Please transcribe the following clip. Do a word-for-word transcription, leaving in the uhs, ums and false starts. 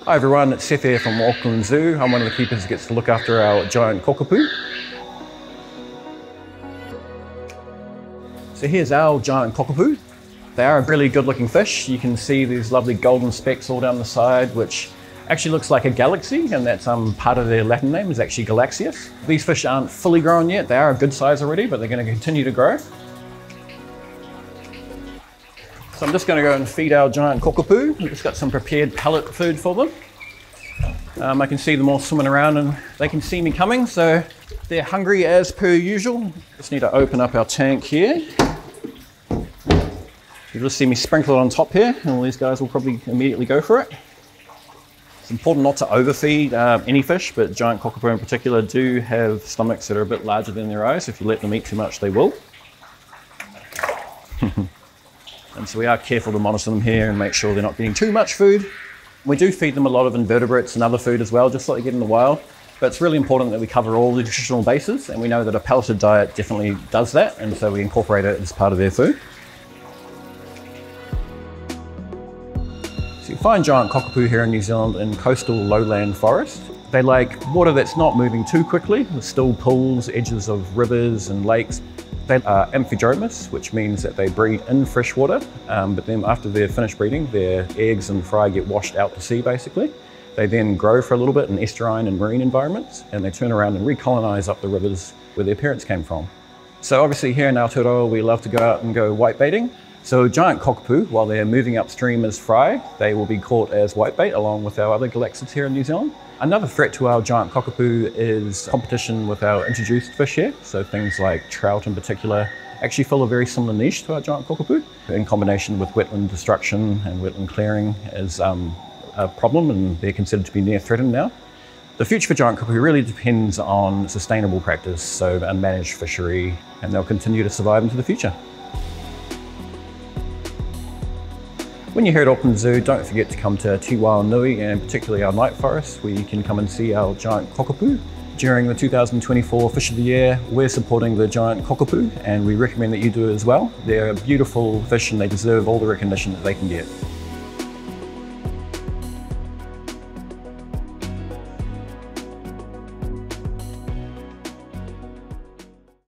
Hi everyone, it's Seth here from Auckland Zoo. I'm one of the keepers that gets to look after our giant kōkopu. So here's our giant kōkopu. They are a really good looking fish. You can see these lovely golden specks all down the side, which actually looks like a galaxy, and that's um, part of their Latin name is actually Galaxius. These fish aren't fully grown yet. They are a good size already, but they're going to continue to grow. So I'm just going to go and feed our giant kōkopu. We've just got some prepared pellet food for them. Um, I can see them all swimming around and they can see me coming, so they're hungry as per usual. Just need to open up our tank here. You'll just see me sprinkle it on top here, and all these guys will probably immediately go for it. It's important not to overfeed uh, any fish, but giant kōkopu in particular do have stomachs that are a bit larger than their eyes. If you let them eat too much, they will. And so we are careful to monitor them here and make sure they're not getting too much food. We do feed them a lot of invertebrates and other food as well, just like they get in the wild. But it's really important that we cover all the nutritional bases, and we know that a pelleted diet definitely does that, and so we incorporate it as part of their food. So you find giant kōkopu here in New Zealand in coastal lowland forest. They like water that's not moving too quickly, with still pools, edges of rivers and lakes. They are amphidromous, which means that they breed in fresh water, um, but then after they're finished breeding, their eggs and fry get washed out to sea basically. They then grow for a little bit in estuarine and marine environments, and they turn around and recolonize up the rivers where their parents came from. So obviously here in Aotearoa, we love to go out and go whitebaiting. So giant kōkopu, while they're moving upstream as fry, they will be caught as whitebait along with our other galaxids here in New Zealand. Another threat to our giant kōkopu is competition with our introduced fish here. So things like trout in particular actually fill a very similar niche to our giant kōkopu, in combination with wetland destruction and wetland clearing as um, a problem, and they're considered to be near threatened now. The future for giant kōkopu really depends on sustainable practice, so a managed fishery, and they'll continue to survive into the future. When you're here at Auckland Zoo, don't forget to come to Te Wānui, and particularly our night forest, where you can come and see our giant kōkopu. During the two thousand twenty-four Fish of the Year, we're supporting the giant kōkopu, and we recommend that you do it as well. They're a beautiful fish and they deserve all the recognition that they can get.